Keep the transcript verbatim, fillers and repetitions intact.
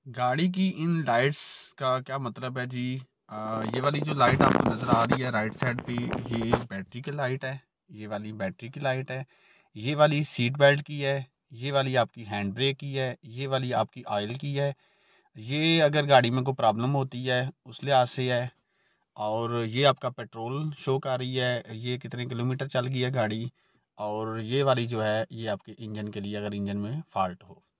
गाड़ी की in lights का क्या मतलब है जी? आ, ये वाली जो लाइट आपको नज़र आ रही है राइट साइड पे, ये बैटरी की लाइट है। ये वाली बैटरी की लाइट है। ये वाली सीट बेल्ट की है। ये वाली आपकी हैंड ब्रेक की है। ये वाली आपकी ऑयल की है। ये अगर गाड़ी में कोई प्रॉब्लम होती है उस लिहाज से है। और ये आपका पेट्रोल शो कर रही है, ये कितने किलोमीटर चल गई है गाड़ी। और ये वाली जो है ये आपके इंजन के लिए, अगर इंजन में फॉल्ट हो।